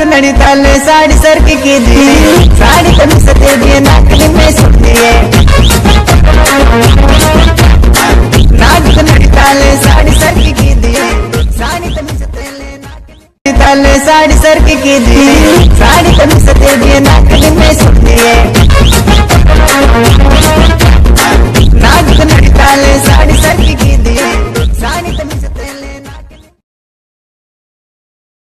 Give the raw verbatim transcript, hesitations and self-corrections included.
ನಡಿತಾಳೆ ಸಾಡಿ ಸರ್ಕಿಕ್ಕಿದ್ದಿ ಸಾಡಿ ತಮಿಸತೇದಿಯೇ ನಾಲ್ಕನೇ ಮೇ ಸುತ್ತಿಯೇ ನಾಲ್ಕು ನಡಿತಾಳೆ ಸಾಡಿ ಸರ್ಕಿಕ್ಕಿದ್ದಿಯೇ ಸಾಡಿ ತಮಿಸತೇಲೆ ನಡಿತಾಳೆ ಸಾಡಿ ಸರ್ಕಿಕ್ಕಿದ್ದಿ ಸಾಡಿ ತಮಿಸತೇದಿಯೇ ನಾಲ್ಕನೇ ಮೇ ಸುತ್ತಿಯೇ